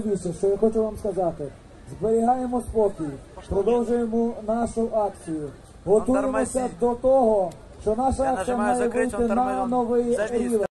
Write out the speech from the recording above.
Що я хочу вам сказати, зберігаємо спокій, продовжуємо нашу акцію, готуємося до того, що наша акція має вийти на новий рівень.